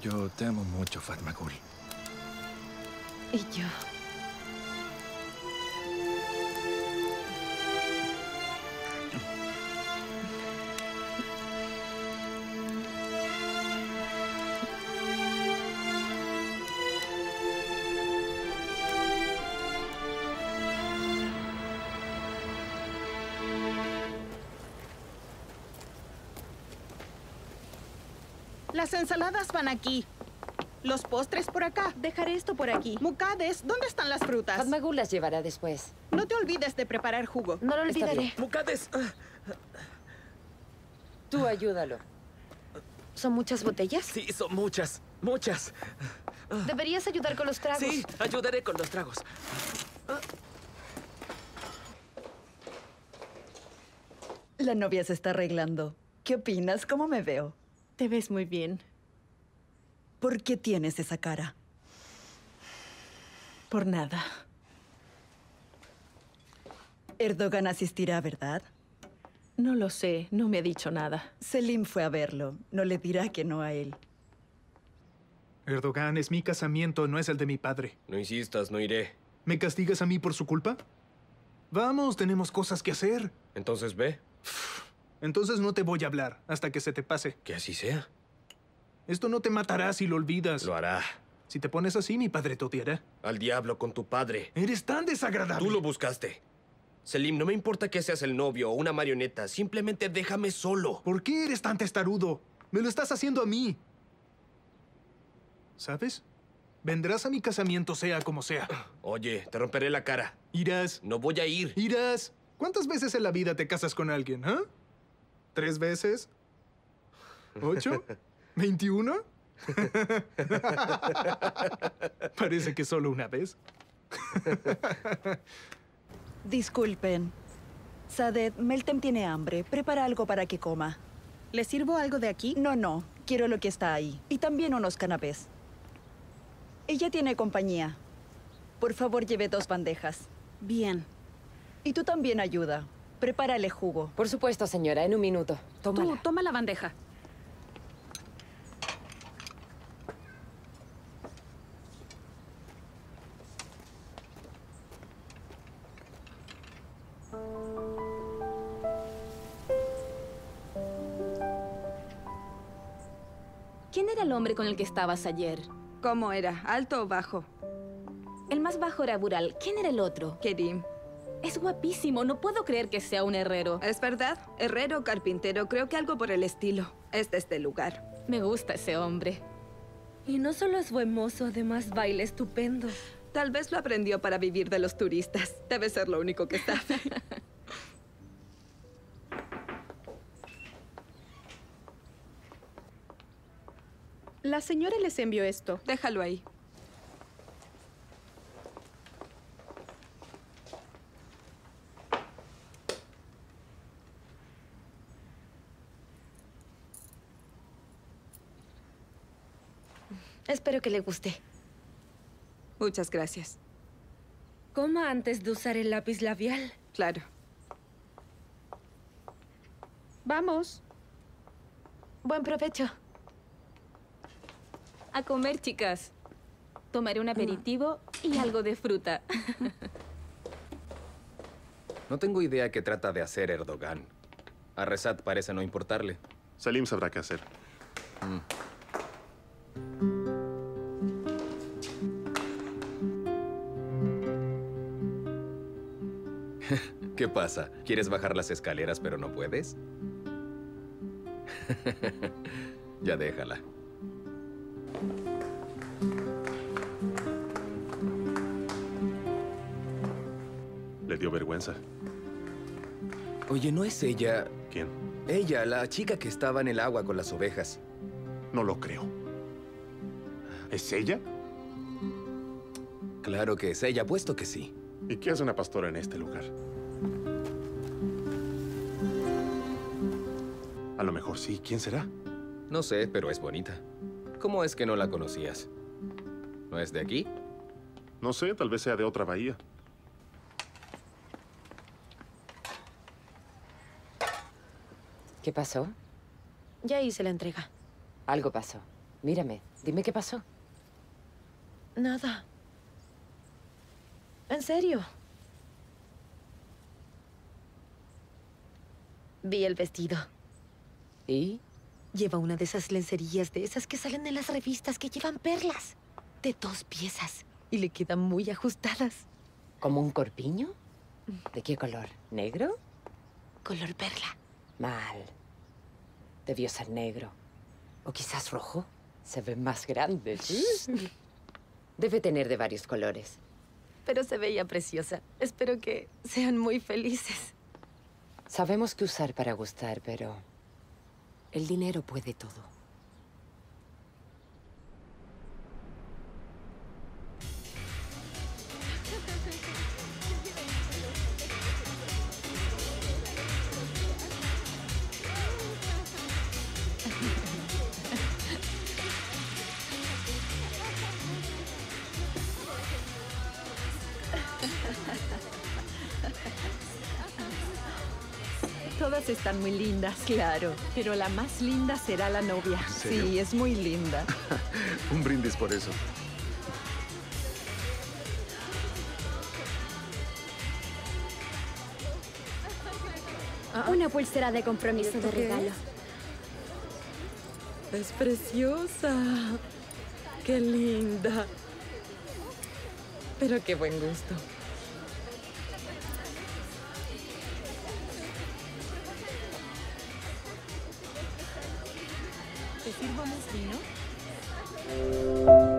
Yo te amo mucho, Fatmagul. Y yo. Las ensaladas van aquí. Los postres por acá. Dejaré esto por aquí. Mucades, ¿dónde están las frutas? Fatmagul las llevará después. No te olvides de preparar jugo. No lo Está olvidaré. bien. ¡Mucades! Tú ayúdalo. ¿Son muchas botellas? Sí, son muchas. Muchas. Deberías ayudar con los tragos. Sí, ayudaré con los tragos. La novia se está arreglando. ¿Qué opinas? ¿Cómo me veo? Te ves muy bien. ¿Por qué tienes esa cara? Por nada. Erdogan asistirá, ¿verdad? No lo sé, no me ha dicho nada. Selim fue a verlo. No le dirá que no a él. Erdogan, es mi casamiento, no es el de mi padre. No insistas, no iré. ¿Me castigas a mí por su culpa? Vamos, tenemos cosas que hacer. Entonces ve. Entonces no te voy a hablar hasta que se te pase. Que así sea. Esto no te matará si lo olvidas. Lo hará. Si te pones así, mi padre te odiará. Al diablo con tu padre. Eres tan desagradable. Tú lo buscaste. Selim, no me importa que seas el novio o una marioneta. Simplemente déjame solo. ¿Por qué eres tan testarudo? Me lo estás haciendo a mí. ¿Sabes? Vendrás a mi casamiento sea como sea. Oye, te romperé la cara. Irás. No voy a ir. Irás. ¿Cuántas veces en la vida te casas con alguien, ah? ¿3 veces? ¿8? ¿21? Parece que solo una vez. Disculpen. Sadet, Meltem tiene hambre. Prepara algo para que coma. ¿Le sirvo algo de aquí? No. Quiero lo que está ahí. Y también unos canapés. Ella tiene compañía. Por favor, lleve 2 bandejas. Bien. Y tú también ayuda. Prepárale jugo. Por supuesto, señora, en un minuto. Tómala. Tú, toma la bandeja. ¿Quién era el hombre con el que estabas ayer? ¿Cómo era? ¿Alto o bajo? El más bajo era Bural. ¿Quién era el otro? Kerim. Es guapísimo. No puedo creer que sea un herrero. ¿Es verdad? Herrero, carpintero, creo que algo por el estilo. Es de este lugar. Me gusta ese hombre. Y no solo es buen mozo, además baila estupendo. Tal vez lo aprendió para vivir de los turistas. Debe ser lo único que sabe. La señora les envió esto. Déjalo ahí. Espero que le guste. Muchas gracias. Coma antes de usar el lápiz labial. Claro. Vamos. Buen provecho. A comer, chicas. Tomaré un aperitivo y algo de fruta. No tengo idea qué trata de hacer Erdogan. A Rezat parece no importarle. Selim sabrá qué hacer. ¿Qué pasa? ¿Quieres bajar las escaleras pero no puedes? Ya déjala. Le dio vergüenza. Oye, ¿no es ella? ¿Quién? Ella, la chica que estaba en el agua con las ovejas. No lo creo. ¿Es ella? Claro que es ella, puesto que sí. ¿Y qué hace una pastora en este lugar? A lo mejor sí. ¿Quién será? No sé, pero es bonita. ¿Cómo es que no la conocías? ¿No es de aquí? No sé, tal vez sea de otra bahía. ¿Qué pasó? Ya hice la entrega. Algo pasó. Mírame, dime qué pasó. Nada. En serio. Vi el vestido. ¿Y? Lleva una de esas lencerías de esas que salen en las revistas que llevan perlas. De 2 piezas. Y le quedan muy ajustadas. ¿Como un corpiño? ¿De qué color? ¿Negro? Color perla. Mal. Debió ser negro. O quizás rojo. Se ve más grande. Debe tener de varios colores. Pero se veía preciosa. Espero que sean muy felices. Sabemos qué usar para gustar, pero el dinero puede todo. Todas están muy lindas, claro. Pero la más linda será la novia. serio? Sí, es muy linda. Un brindis por eso. Una pulsera de compromiso de regalo. Es preciosa. Qué linda. Pero qué buen gusto. ¿Te sirvo más vino?